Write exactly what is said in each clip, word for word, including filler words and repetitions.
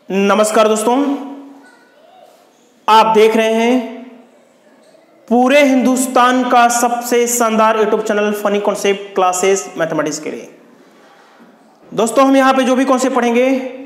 नमस्कार दोस्तों, आप देख रहे हैं पूरे हिंदुस्तान का सबसे शानदार YouTube channel funny concept classes mathematics के लिए। दोस्तों, हम यहां पे जो भी कॉन्सेप्ट पढ़ेंगे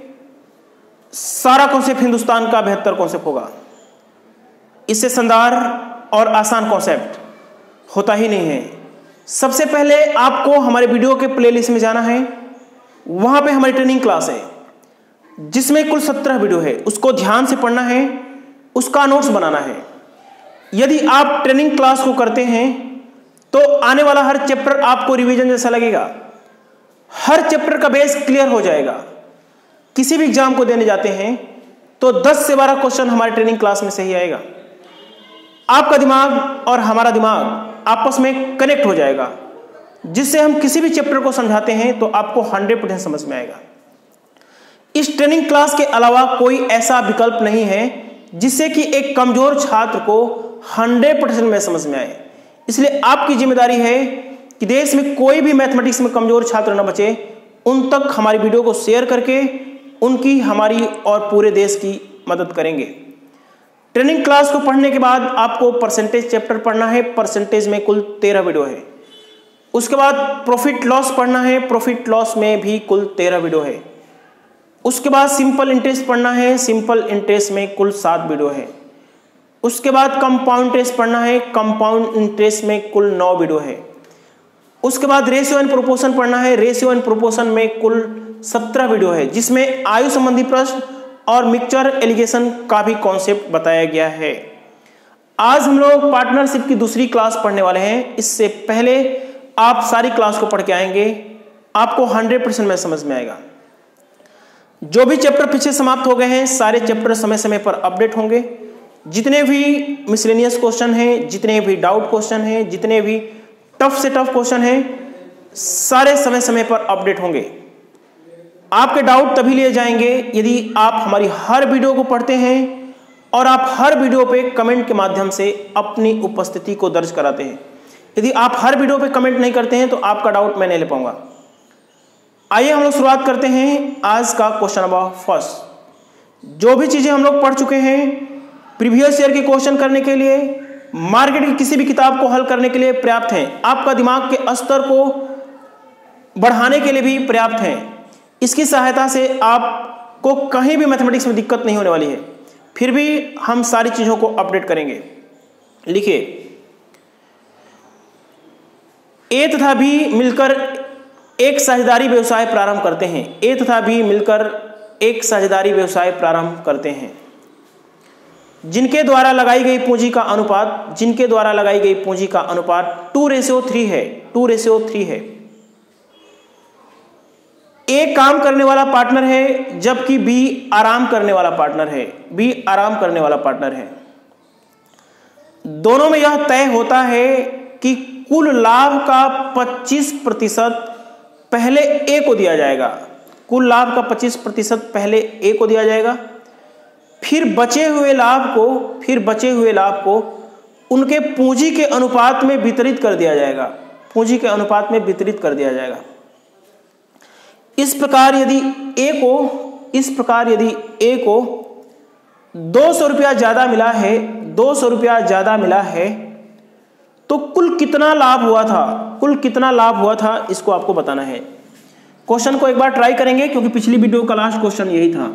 सारा कॉन्सेप्ट हिंदुस्तान का बेहतर कॉन्सेप्ट होगा। इससे शानदार और आसान कॉन्सेप्ट होता ही नहीं है। सबसे पहले आपको हमारे वीडियो के प्लेलिस्ट में जाना है, वहां पे हमारी ट्रेनिंग क्लास है जिसमें कुल सत्रह वीडियो है। उसको ध्यान से पढ़ना है, उसका नोट्स बनाना है। यदि आप ट्रेनिंग क्लास को करते हैं तो आने वाला हर चैप्टर आपको रिवीजन जैसा लगेगा, हर चैप्टर का बेस क्लियर हो जाएगा। किसी भी एग्जाम को देने जाते हैं तो दस से बारह क्वेश्चन हमारे ट्रेनिंग क्लास में से ही आएगा। आपका दिमाग और हमारा दिमाग आपस में कनेक्ट हो जाएगा, जिससे हम किसी भी चैप्टर को समझाते हैं तो आपको हंड्रेड परसेंट समझ में आएगा। इस ट्रेनिंग क्लास के अलावा कोई ऐसा विकल्प नहीं है जिससे कि एक कमजोर छात्र को हंड्रेड परसेंट में समझ में आए। इसलिए आपकी जिम्मेदारी है कि देश में कोई भी मैथमेटिक्स में कमजोर छात्र न बचे। उन तक हमारी वीडियो को शेयर करके उनकी, हमारी और पूरे देश की मदद करेंगे। ट्रेनिंग क्लास को पढ़ने के बाद आपको परसेंटेज चैप्टर पढ़ना है। परसेंटेज में कुल तेरह वीडियो है। उसके बाद प्रॉफिट लॉस पढ़ना है। प्रॉफिट लॉस में भी कुल तेरह वीडियो है। उसके बाद सिंपल इंटरेस्ट पढ़ना है। सिंपल इंटरेस्ट में कुल सात वीडियो है। उसके बाद कंपाउंड इंटरेस्ट पढ़ना है। कंपाउंड इंटरेस्ट में कुल नौ वीडियो है। उसके बाद रेशियो एंड प्रोपोर्शन पढ़ना है। रेशियो एंड प्रोपोर्शन में कुल सत्रह वीडियो है, जिसमें आयु संबंधी प्रश्न और मिक्सचर एलिगेशन का भी कॉन्सेप्ट बताया गया है। आज हम लोग पार्टनरशिप की दूसरी क्लास पढ़ने वाले हैं। इससे पहले आप सारी क्लास को पढ़ के आएंगे, आपको हंड्रेड परसेंट में समझ में आएगा। जो भी चैप्टर पीछे समाप्त हो गए हैं, सारे चैप्टर समय समय पर अपडेट होंगे। जितने भी मिसलेनियस क्वेश्चन हैं, जितने भी डाउट क्वेश्चन हैं, जितने भी टफ से टफ क्वेश्चन हैं, सारे समय समय पर अपडेट होंगे। आपके डाउट तभी लिए जाएंगे यदि आप हमारी हर वीडियो को पढ़ते हैं और आप हर वीडियो पे कमेंट के माध्यम से अपनी उपस्थिति को दर्ज कराते हैं। यदि आप हर वीडियो पे कमेंट नहीं करते हैं तो आपका डाउट मैं नहीं ले पाऊंगा। आइए हम लोग शुरुआत करते हैं आज का क्वेश्चन नंबर फर्स्ट। जो भी चीजें हम लोग पढ़ चुके हैं प्रीवियस ईयर के क्वेश्चन करने के लिए, मार्केट की किसी भी किताब को हल करने के लिए पर्याप्त हैं। आपका दिमाग के स्तर को बढ़ाने के लिए भी पर्याप्त हैं। इसकी सहायता से आपको कहीं भी मैथमेटिक्स में दिक्कत नहीं होने वाली है। फिर भी हम सारी चीजों को अपडेट करेंगे। लिखिए, ए तथा बी मिलकर एक साझेदारी व्यवसाय प्रारंभ करते हैं। ए तथा बी मिलकर एक साझेदारी व्यवसाय प्रारंभ करते हैं जिनके द्वारा लगाई गई पूंजी का अनुपात जिनके द्वारा लगाई गई पूंजी का अनुपात टू रेशियो थ्री है। टू रेशियो थ्री है। ए काम करने वाला पार्टनर है जबकि बी आराम करने वाला पार्टनर है। बी आराम करने वाला पार्टनर है। दोनों में यह तय होता है कि कुल लाभ का पच्चीस प्रतिशत पहले ए को दिया जाएगा। कुल लाभ का पच्चीस प्रतिशत पहले ए को दिया जाएगा। फिर बचे हुए लाभ को फिर बचे हुए लाभ को उनके पूंजी के अनुपात में वितरित कर दिया जाएगा। पूंजी के अनुपात में वितरित कर दिया जाएगा। इस प्रकार यदि ए को इस प्रकार यदि ए को दो सौ रुपया ज्यादा मिला है दो सौ रुपया ज्यादा मिला है तो कुल कितना लाभ हुआ था कुल कितना लाभ हुआ था इसको आपको बताना है। क्वेश्चन को एक बार ट्राई करेंगे क्योंकि पिछली वीडियो का लास्ट क्वेश्चन यही था।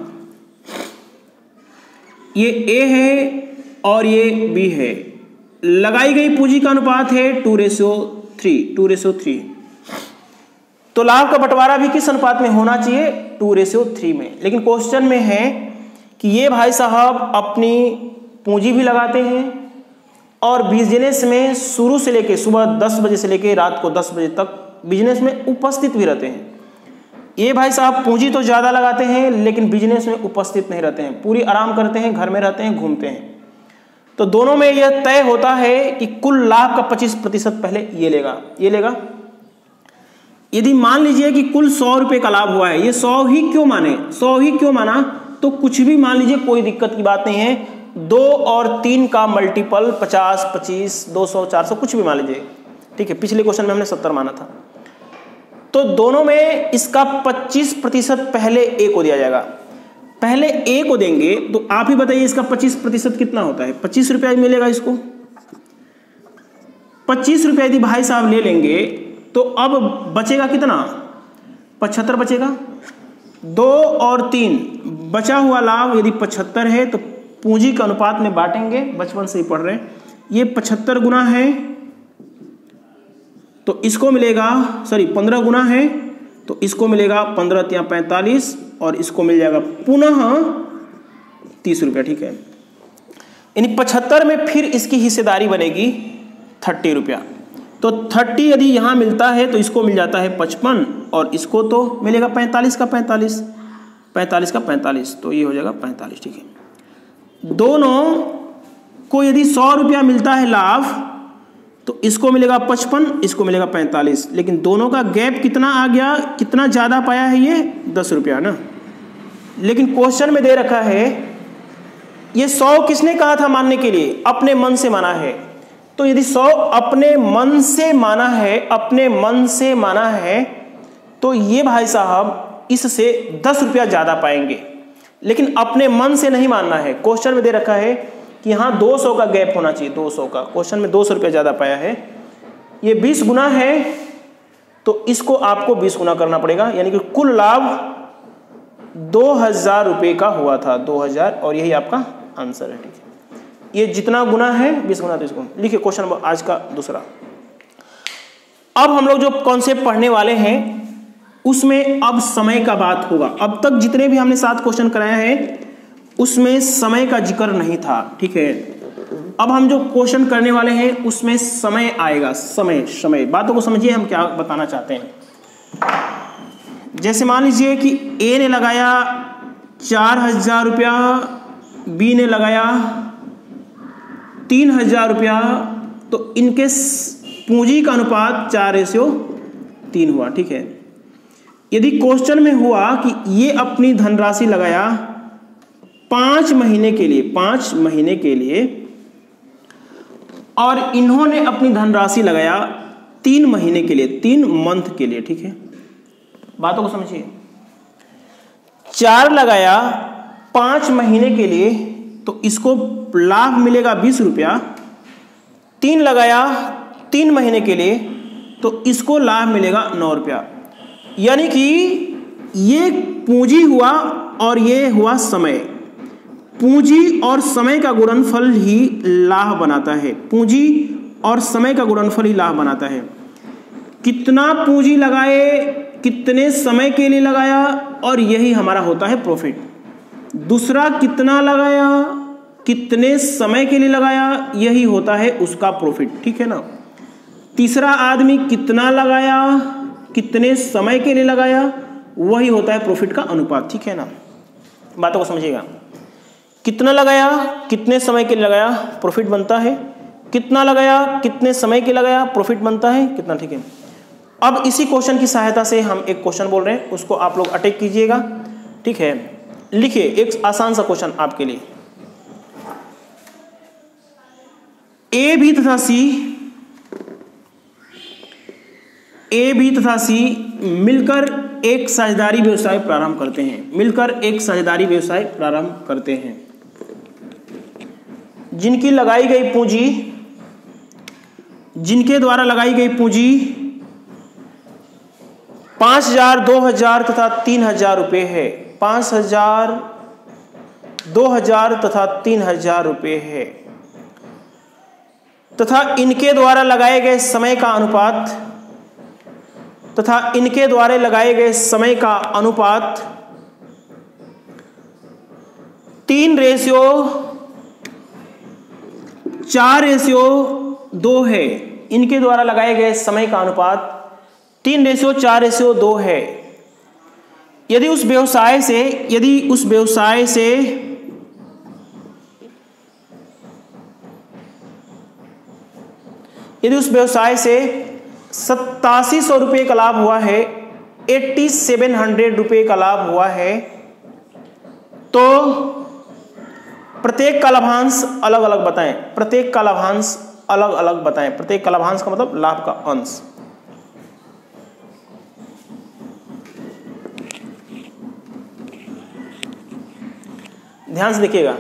ये ए है और ये बी है। लगाई गई पूंजी का अनुपात है two ratio three two ratio three तो लाभ का बंटवारा भी किस अनुपात में होना चाहिए? टू रेशियो थ्री में। लेकिन क्वेश्चन में है कि ये भाई साहब अपनी पूंजी भी लगाते हैं और बिजनेस में शुरू से लेके सुबह दस बजे से लेके रात को दस बजे तक बिजनेस में उपस्थित भी रहते हैं। ये भाई साहब पूंजी तो ज्यादा लगाते हैं लेकिन बिजनेस में उपस्थित नहीं रहते हैं, पूरी आराम करते हैं, घर में रहते हैं, घूमते हैं। तो दोनों में यह तय होता है कि कुल लाभ का पच्चीस प्रतिशत पहले ये लेगा ये लेगा। यदि मान लीजिए कि कुल सौ रुपए का लाभ हुआ है, ये सौ ही क्यों माने सौ ही क्यों माना तो कुछ भी मान लीजिए, कोई दिक्कत की बात नहीं है। दो और तीन का मल्टीपल पचास, पच्चीस, दो सौ, चार सौ कुछ भी मान लीजिए, ठीक है। पिछले क्वेश्चन में हमने सत्तर माना था। तो दोनों में इसका पच्चीस प्रतिशत पहले ए को दिया जाएगा। पहले ए को देंगे तो आप ही बताइए इसका पच्चीस प्रतिशत कितना होता है। पच्चीस रुपया मिलेगा इसको। पच्चीस रुपया यदि भाई साहब ले लेंगे तो अब बचेगा कितना, पचहत्तर बचेगा। दो और तीन बचा हुआ लाभ यदि पचहत्तर है तो पूंजी के अनुपात में बांटेंगे, बचपन से ही पढ़ रहे हैं। ये पचहत्तर गुना है तो इसको मिलेगा, सॉरी पंद्रह गुना है तो इसको मिलेगा पंद्रह तिया पैंतालीस और इसको मिल जाएगा पुनः तीस रुपया। ठीक है, यानी पचहत्तर में फिर इसकी हिस्सेदारी बनेगी थर्टी रुपया। तो थर्टी यदि यहाँ मिलता है तो इसको मिल जाता है पचपन और इसको तो मिलेगा पैंतालीस का पैंतालीस, पैंतालीस का पैंतालीस, तो ये हो जाएगा पैंतालीस। ठीक है, दोनों को यदि सौ रुपया मिलता है लाभ तो इसको मिलेगा पचपन, इसको मिलेगा पैंतालीस, लेकिन दोनों का गैप कितना आ गया, कितना ज़्यादा पाया है ये, दस रुपया ना। लेकिन क्वेश्चन में दे रखा है ये सौ किसने कहा था मानने के लिए, अपने मन से माना है। तो यदि सौ अपने मन से माना है, अपने मन से माना है तो ये भाई साहब इससे दस रुपया ज़्यादा पाएंगे, लेकिन अपने मन से नहीं मानना है। क्वेश्चन में दे रखा है कि यहाँ दो सौ का गैप होना चाहिए, दो सौ का, क्वेश्चन में दो सौ रुपया ज़्यादा पाया है। ये बीस गुना है तो इसको आपको बीस गुना करना पड़ेगा, यानी कि कुल लाभ दो हजार रुपये का हुआ था, दो हजार, और यही आपका आंसर है। ठीक है, ये जितना गुना है बीस गुना, तो इसको लिखिए क्वेश्चन आज का दूसरा। अब हम लोग जो कॉन्सेप्ट पढ़ने वाले हैं उसमें अब समय का बात होगा। अब तक जितने भी हमने सात क्वेश्चन कराया है उसमें समय का जिक्र नहीं था। ठीक है, अब हम जो क्वेश्चन करने वाले हैं उसमें समय आएगा। समय समय बातों को समझिए हम क्या बताना चाहते हैं। जैसे मान लीजिए कि ए ने लगाया चार हजार रुपया, बी ने लगाया तीन हजार रुपया, तो इनके पूंजी का अनुपात चार रेशियो तीन हुआ। ठीक है, यदि क्वेश्चन में हुआ कि ये अपनी धनराशि लगाया पांच महीने के लिए, पांच महीने के लिए, और इन्होंने अपनी धनराशि लगाया तीन महीने के लिए, तीन मंथ के लिए। ठीक है, बातों को समझिए। चार लगाया पांच महीने के लिए तो इसको लाभ मिलेगा बीस रुपया। तीन लगाया तीन महीने के लिए तो इसको लाभ मिलेगा नौ रुपया। यानी कि ये पूंजी हुआ और ये हुआ समय। पूंजी और समय का गुणनफल ही लाभ बनाता है, पूंजी और समय का गुणनफल ही लाभ बनाता है। कितना पूंजी लगाए, कितने समय के लिए लगाया, और यही हमारा होता है प्रॉफिट। दूसरा कितना लगाया, कितने समय के लिए लगाया, यही होता है उसका प्रॉफिट। ठीक है ना। तीसरा आदमी कितना लगाया, कितने समय के लिए लगाया, वही होता है प्रॉफिट का अनुपात। ठीक है ना, बातों को समझिएगा। कितना लगाया, कितने समय के लिए लगाया, प्रॉफिट बनता है। कितना लगाया, कितने समय के लगाया, प्रॉफिट बनता है कितना। ठीक है, अब इसी क्वेश्चन की सहायता से हम एक क्वेश्चन बोल रहे हैं, उसको आप लोग अटैक कीजिएगा। ठीक है, लिखिए एक आसान सा क्वेश्चन आपके लिए। ए बी तथा सी, ए बी तथा सी मिलकर एक साझेदारी व्यवसाय प्रारंभ करते हैं, मिलकर एक साझेदारी व्यवसाय प्रारंभ करते हैं, जिनकी लगाई गई पूंजी, जिनके द्वारा लगाई गई पूंजी पांच हजार, दो हजार तथा तीन हजार रुपये है। पांच हजार, दो हजार तथा तीन हजार रुपये है, तथा इनके द्वारा लगाए गए समय का अनुपात तथा इनके द्वारा लगाए गए समय का अनुपात तीन रेशियो चार रेशियो दो है। इनके द्वारा लगाए गए समय का अनुपात तीन रेशियो चार रेशियो दो है। यदि उस व्यवसाय से यदि उस व्यवसाय से यदि उस व्यवसाय से सत्तासी सौ रुपये का लाभ हुआ है, एट्टी सेवन हंड्रेड रुपये का लाभ हुआ है, तो प्रत्येक का लाभांश अलग अलग बताएं। प्रत्येक का लाभांश अलग अलग बताएं। प्रत्येक का लाभांश का मतलब लाभ का अंश। ध्यान से देखिएगा,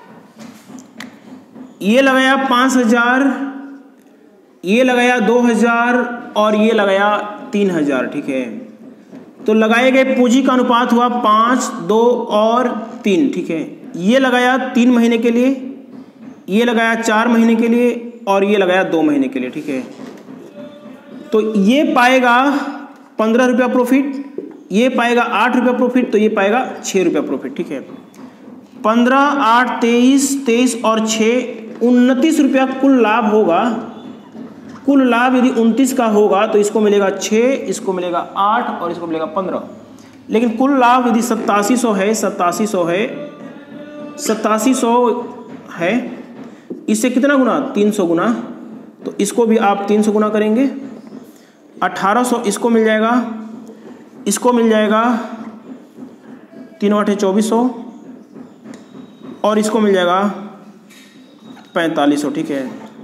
ये लगाया पाँच हजार, ये लगाया दो हजार और ये लगाया तीन हजार, ठीक है। तो लगाए गए पूंजी का अनुपात हुआ पाँच, दो और तीन, ठीक है। ये लगाया तीन महीने के लिए, ये लगाया चार महीने के लिए और ये लगाया दो महीने के लिए, ठीक है। तो ये पाएगा पंद्रह रुपया प्रॉफिट, ये पाएगा आठ रुपया प्रॉफिट, तो ये पाएगा छः रुपया प्रॉफिट, ठीक है। पंद्रह, आठ, तेईस, तेईस और छः उनतीस रुपया कुल लाभ होगा। कुल लाभ यदि उनतीस का होगा तो इसको मिलेगा छः, इसको मिलेगा आठ और इसको मिलेगा पंद्रह। लेकिन कुल लाभ यदि सत्तासी सौ है, सत्तासी सौ है, सत्तासी सौ है, इससे कितना गुना, तीन सौ गुना, तो इसको भी आप तीन सौ गुना करेंगे, अठारह सौ इसको मिल जाएगा, इसको मिल जाएगा तीनों आठे चौबीस सौ और इसको मिल जाएगा पैंतालीस सौ, ठीक है।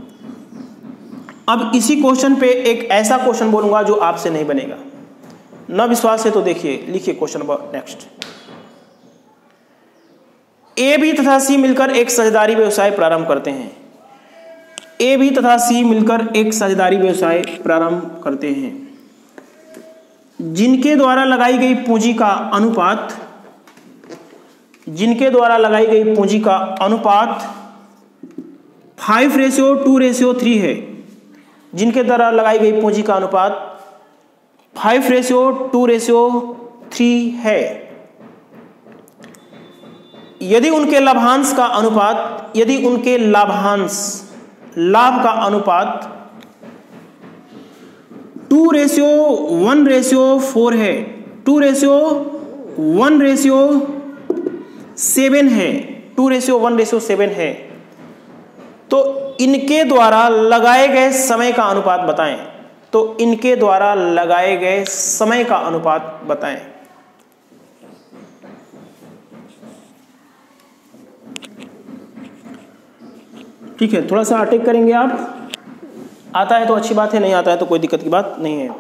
अब इसी क्वेश्चन पे एक ऐसा क्वेश्चन बोलूंगा जो आपसे नहीं बनेगा, न विश्वास है तो देखिए, लिखिए question number next. A B तथा सी मिलकर एक साझेदारी व्यवसाय प्रारंभ करते हैं। ए बी तथा सी मिलकर एक साझेदारी व्यवसाय प्रारंभ करते हैं, जिनके द्वारा लगाई गई पूंजी का अनुपात जिनके द्वारा लगाई गई पूंजी का अनुपात five ratio two ratio three है। जिनके द्वारा लगाई गई पूंजी का अनुपात five ratio two ratio three है। यदि उनके लाभांश का अनुपात यदि उनके लाभांश लाभ का अनुपात two ratio one ratio four है, two ratio one ratio seven है, two ratio one ratio seven है, तो इनके द्वारा लगाए गए समय का अनुपात बताएं। तो इनके द्वारा लगाए गए समय का अनुपात बताएं। ठीक है, थोड़ा सा अटैक करेंगे आप, आता है तो अच्छी बात है, नहीं आता है तो कोई दिक्कत की बात नहीं है।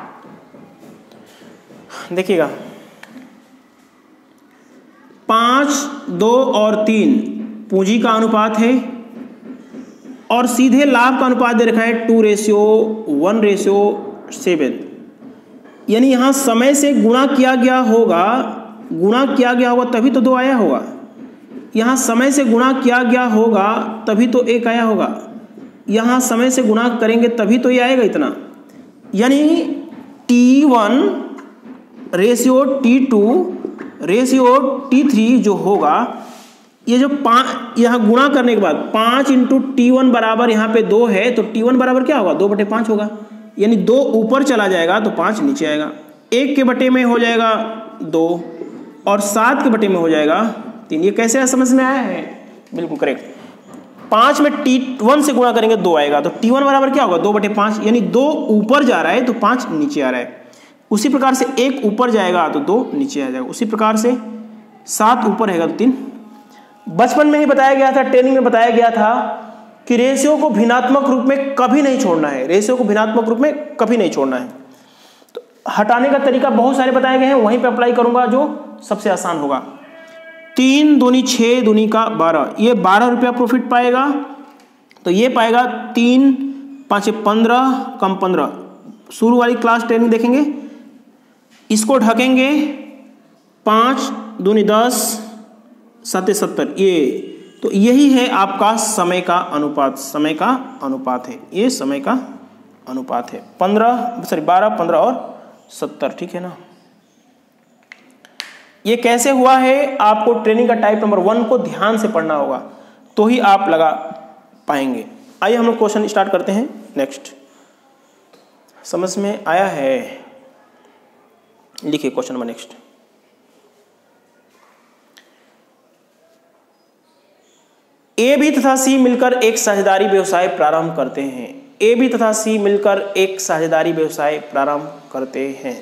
देखिएगा, पाँच, दो और तीन पूंजी का अनुपात है और सीधे लाभ का अनुपात दे रखा है two ratio one ratio seven, यानी यहां समय से गुणा किया गया होगा, गुणा किया गया होगा तभी तो दो आया होगा। यहां समय से गुणा किया गया होगा तभी तो एक आया होगा। यहां समय से गुणा करेंगे तभी तो ये आएगा इतना, यानी T one ratio T two ratio T three जो होगा, ये जो पाँच यहाँ गुणा करने के बाद पाँच इंटू टी वन बराबर यहाँ पे दो है, तो टी वन बराबर क्या होगा, दो बटे पाँच होगा, यानी दो ऊपर चला जाएगा तो पाँच नीचे आएगा। एक के बटे में हो जाएगा दो और सात के बटे में हो जाएगा तीन। ये कैसे है, समझ में आया है? बिल्कुल करेक्ट। पाँच में टी वन से गुणा करेंगे दो आएगा, तो टी वन बराबर क्या होगा, दो बटे पाँच, यानी दो ऊपर जा रहा है तो पाँच नीचे आ रहा है। उसी प्रकार से एक ऊपर जाएगा तो दो नीचे आ जाएगा, उसी प्रकार से सात ऊपर रहेगा तो तीन। बचपन में ही बताया गया था, ट्रेनिंग में बताया गया था कि रेशियो को भिन्नात्मक रूप में कभी नहीं छोड़ना है, रेशियो को भिन्नात्मक रूप में कभी नहीं छोड़ना है। तो हटाने का तरीका बहुत सारे बताए गए हैं, वहीं पे अप्लाई करूंगा जो सबसे आसान होगा। तीन दूनी छः, दूनी का बारह, ये बारह रुपया प्रॉफिट पाएगा, तो ये पाएगा तीन पाँच पंद्रह कम पंद्रह। शुरू वाली क्लास ट्रेनिंग देखेंगे, इसको ढकेंगे, पाँच दूनी दस सत्य सत्तर, ये तो यही है आपका समय का अनुपात, समय का अनुपात है, ये समय का अनुपात है। पंद्रह सॉरी बारह, पंद्रह और सत्तर, ठीक है ना। ये कैसे हुआ है, आपको ट्रेनिंग का टाइप नंबर वन को ध्यान से पढ़ना होगा तो ही आप लगा पाएंगे। आइए हम लोग क्वेश्चन स्टार्ट करते हैं। नेक्स्ट, समझ में आया है? लिखिए question number next. A B तथा सी मिलकर एक साझेदारी व्यवसाय प्रारंभ करते हैं। ए बी तथा सी मिलकर एक साझेदारी व्यवसाय प्रारंभ करते हैं।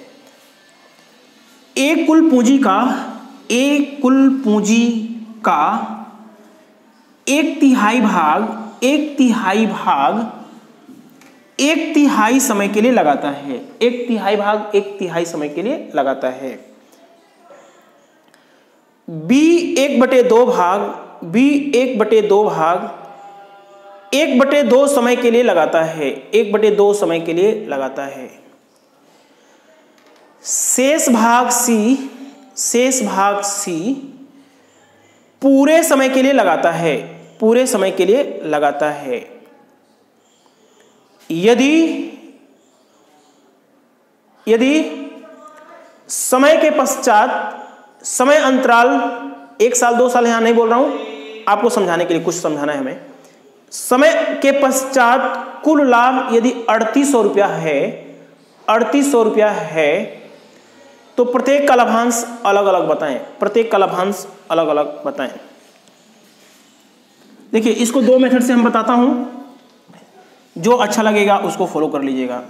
एक कुल पूंजी का एक कुल पूंजी का एक तिहाई भाग एक तिहाई भाग एक तिहाई समय के लिए लगाता है। एक तिहाई भाग एक तिहाई समय के लिए लगाता है। बी एक बटे दो भाग बी एक बटे दो भाग एक बटे दो समय के लिए लगाता है, एक बटे दो समय के लिए लगाता है। शेष भाग सी शेष भाग सी पूरे समय के लिए लगाता है, पूरे समय के लिए लगाता है। यदि यदि समय के पश्चात समय अंतराल एक साल दो साल, यहां नहीं बोल रहा हूं, आपको समझाने के लिए कुछ समझाना है हमें। समय के पश्चात कुल लाभ यदि अड़तीस सौ रुपया है अड़तीस सौ रुपया है तो प्रत्येक का लाभांश अलग अलग बताएं, प्रत्येक का लाभांश अलग अलग बताएं। देखिए इसको दो मेथड से हम बताता हूं, जो अच्छा लगेगा उसको फॉलो कर लीजिएगा।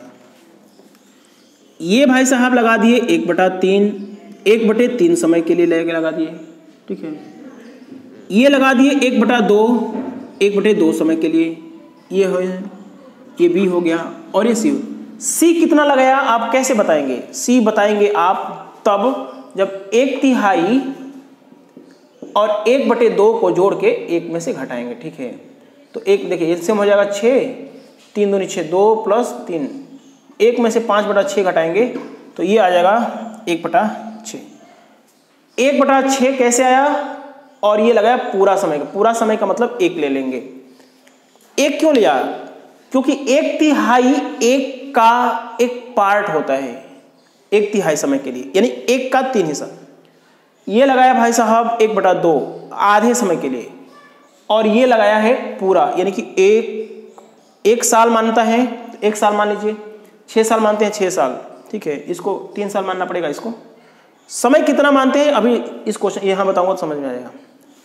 ये भाई साहब लगा दिए एक बटा तीन, एक बटे तीन समय के लिए लेके लगा दिए, ठीक है। ये लगा दिए एक बटा दो, एक बटे दो समय के लिए, ये हो ये बी हो गया। और ये सी सी कितना लगाया आप कैसे बताएंगे? सी बताएंगे आप तब जब एक तिहाई और एक बटे दो को जोड़ के एक में से घटाएंगे, ठीक है। तो एक देखिए इससे हो जाएगा छः, तीन दूनी छः, दो प्लस तीन, एक में से पाँच बटा छः घटाएंगे तो ये आ जाएगा एक बटा छः। एक बटा छः कैसे आया? और ये लगाया पूरा समय का, पूरा समय का मतलब एक ले लेंगे। एक क्यों लिया? क्योंकि एक तिहाई एक का एक पार्ट होता है, एक तिहाई समय के लिए, यानी एक का तीन हिस्सा। ये लगाया भाई साहब एक बटा दो आधे समय के लिए, और ये लगाया है पूरा, यानी कि एक एक साल मानता है, एक साल मान लीजिए, छः साल मानते हैं छः साल, ठीक है। इसको तीन साल मानना पड़ेगा। इसको समय कितना मानते हैं अभी इस क्वेश्चन यहाँ बताऊंगा तो समझ में आ जाएगा।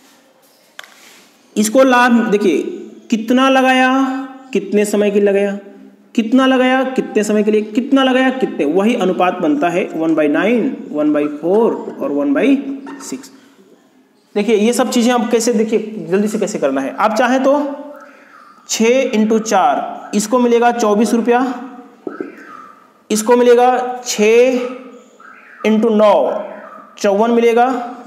इसको लाभ देखिए कितना लगाया, कितने समय के लिए लगाया, कितना लगाया कितने समय के लिए, कितना लगाया कितने, वही अनुपात बनता है one by nine, one by four और वन बाई सिक्स। देखिए ये सब चीजें आप कैसे, देखिए जल्दी से कैसे करना है। आप चाहें तो छः इंटू चार, इसको मिलेगा चौबीस रुपया, इसको मिलेगा छः इंटू नौ चौवन मिलेगा,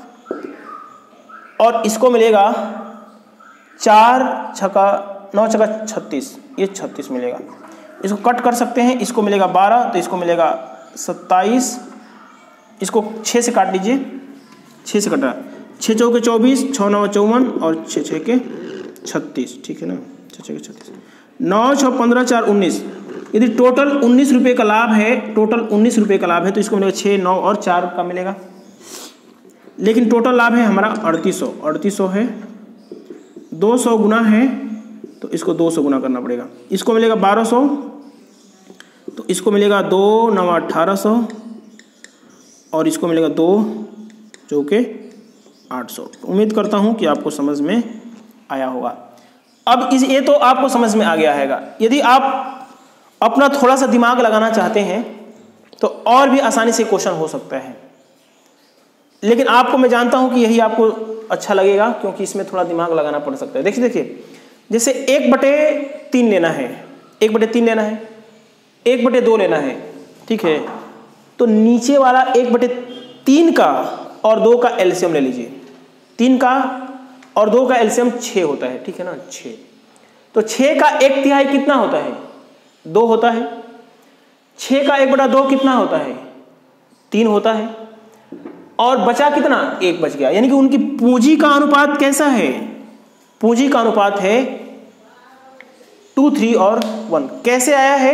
और इसको मिलेगा चार छका नौ छका छत्तीस, ये छत्तीस मिलेगा। इसको कट कर सकते हैं, इसको मिलेगा बारह तो इसको मिलेगा सत्ताईस, इसको छः से काट लीजिए, छः से कटा, छः चौके चौबीस, छः नौ चौवन और छः छः के छत्तीस, ठीक है ना, छः छः के छत्तीस, नौ छः पंद्रह चार उन्नीस। यदि टोटल उन्नीस रुपये का लाभ है, टोटल उन्नीस रुपये का लाभ है तो इसको मिलेगा छः नौ और चार का मिलेगा। लेकिन टोटल लाभ है हमारा अड़तीस सौ, अड़तीस सौ है, दो सौ गुना है तो इसको दो सौ गुना करना पड़ेगा। इसको मिलेगा बारह सौ तो इसको मिलेगा दो नौ अठारह सौ, और इसको मिलेगा दो जो कि आठ सौ। उम्मीद करता हूँ कि आपको समझ में आया होगा। अब इस ये तो आपको समझ में आ गया हैगा। यदि आप अपना थोड़ा सा दिमाग लगाना चाहते हैं तो और भी आसानी से क्वेश्चन हो सकता है, लेकिन आपको मैं जानता हूं कि यही आपको अच्छा लगेगा क्योंकि इसमें थोड़ा दिमाग लगाना पड़ सकता है। देखिए देखिए जैसे एक बटे तीन लेना है, एक बटे तीन लेना है, एक बटे दो लेना है, ठीक है। तो नीचे वाला एक बटे तीन का और दो का एलसीएम ले लीजिए। तीन का और दो का एलसीएम छः होता है, ठीक है ना, छः। तो छः का एक तिहाई कितना होता है? दो होता है। छः का एक बटा दो कितना होता है? तीन होता है। और बचा कितना? एक बच गया। यानी कि उनकी पूंजी का अनुपात कैसा है? पूंजी का अनुपात है टू थ्री और वन। कैसे आया है?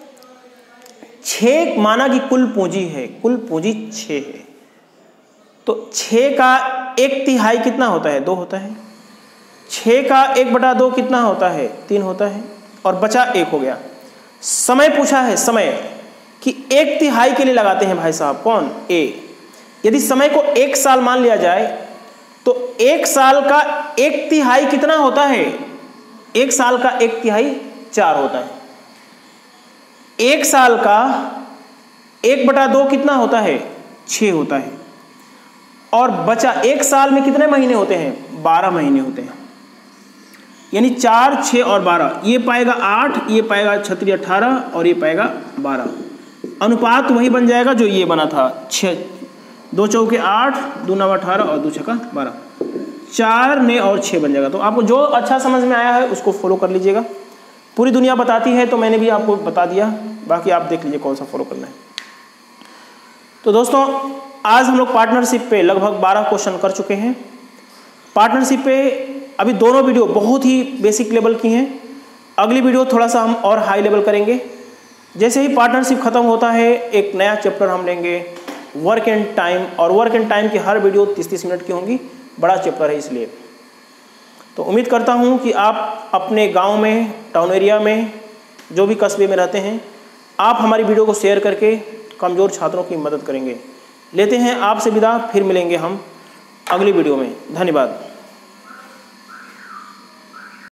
छः माना कि कुल पूंजी है, कुल पूंजी छः है, तो छः का एक तिहाई कितना होता है? दो होता है। छः का एक बटा दो कितना होता है? तीन होता है, और बचा एक हो गया। समय पूछा है, समय कि एक तिहाई के लिए लगाते हैं भाई साहब, कौन? ए। यदि समय को एक साल मान लिया जाए तो एक साल का एक तिहाई कितना होता है? एक साल का एक तिहाई चार होता है। एक साल का एक बटा दो कितना होता है? छः होता है। और बचा एक साल में कितने महीने होते हैं? बारह महीने होते हैं। यानी चार, छः और बारह, ये पाएगा आठ, ये पाएगा छत्री अठारह और ये पाएगा बारह। अनुपात वही बन जाएगा जो ये बना था, छः दो चौके आठ, दो नौ अठारह और दो छक्का बारह, चार ने और छः बन जाएगा। तो आपको जो अच्छा समझ में आया है उसको फॉलो कर लीजिएगा। पूरी दुनिया बताती है तो मैंने भी आपको बता दिया, बाकी आप देख लीजिए कौन सा फॉलो करना है। तो दोस्तों आज हम लोग पार्टनरशिप पे लगभग बारह क्वेश्चन कर चुके हैं। पार्टनरशिप पे अभी दोनों वीडियो बहुत ही बेसिक लेवल की हैं, अगली वीडियो थोड़ा सा हम और हाई लेवल करेंगे। जैसे ही पार्टनरशिप खत्म होता है एक नया चैप्टर हम लेंगे वर्क एंड टाइम, और वर्क एंड टाइम की हर वीडियो तीस तीस मिनट की होंगी, बड़ा चैप्टर है इसलिए। तो उम्मीद करता हूँ कि आप अपने गांव में, टाउन एरिया में, जो भी कस्बे में रहते हैं, आप हमारी वीडियो को शेयर करके कमज़ोर छात्रों की मदद करेंगे। लेते हैं आपसे विदा, फिर मिलेंगे हम अगली वीडियो में। धन्यवाद।